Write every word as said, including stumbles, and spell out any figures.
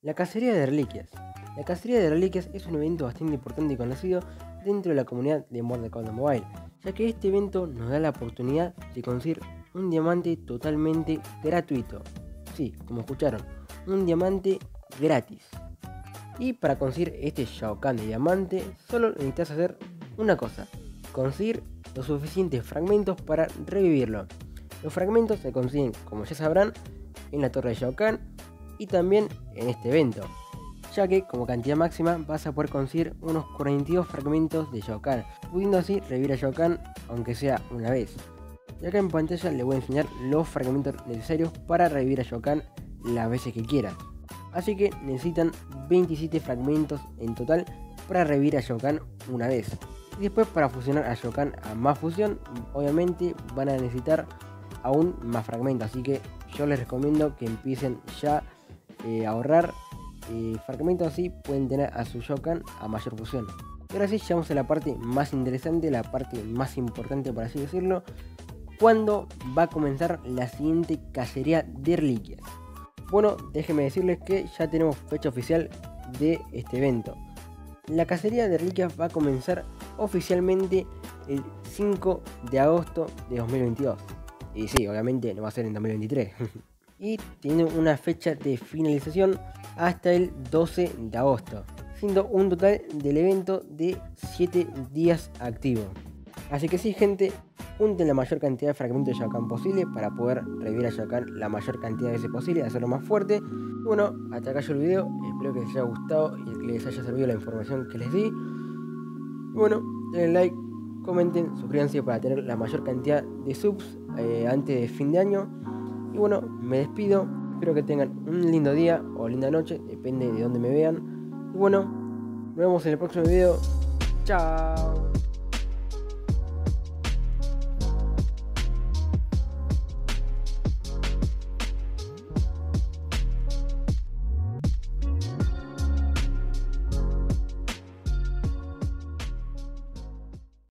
La cacería de reliquias. La cacería de reliquias es un evento bastante importante y conocido dentro de la comunidad de Mortal Kombat Mobile, ya que este evento nos da la oportunidad de conseguir un diamante totalmente gratuito. Sí, como escucharon, un diamante gratis. Y para conseguir este Shao Kahn de diamante, solo necesitas hacer una cosa: conseguir los suficientes fragmentos para revivirlo. Los fragmentos se consiguen, como ya sabrán, en la torre de Shao Kahn y también en este evento, ya que como cantidad máxima vas a poder conseguir unos cuarenta y dos fragmentos de Shao Kahn, pudiendo así revivir a Shao Kahn aunque sea una vez. Y acá en pantalla les voy a enseñar los fragmentos necesarios para revivir a Shao Kahn las veces que quieran. Así que necesitan veintisiete fragmentos en total para revivir a Shao Kahn una vez. Y después, para fusionar a Shao Kahn a más fusión, obviamente van a necesitar aún más fragmentos, así que yo les recomiendo que empiecen ya eh, a ahorrar eh, fragmentos, así pueden tener a su Shao Kahn a mayor fusión. Y ahora sí, llegamos a la parte más interesante, la parte más importante, por así decirlo: ¿cuándo va a comenzar la siguiente cacería de reliquias? Bueno, déjenme decirles que ya tenemos fecha oficial de este evento. La cacería de reliquias va a comenzar oficialmente el cinco de agosto de dos mil veintidós. Y sí, obviamente no va a ser en dos mil veintitrés. Y tiene una fecha de finalización hasta el doce de agosto, siendo un total del evento de siete días activo. Así que sí, gente, junten la mayor cantidad de fragmentos de Shao Kahn posible para poder revivir a Shao Kahn la mayor cantidad de veces posible, hacerlo más fuerte. Y bueno, hasta acá yo el video, espero que les haya gustado y que les haya servido la información que les di. Y bueno, denle like, comenten, suscríbanse para tener la mayor cantidad de subs eh, antes de fin de año. Y bueno, me despido, espero que tengan un lindo día o linda noche, depende de dónde me vean. Y bueno, nos vemos en el próximo video. Chao.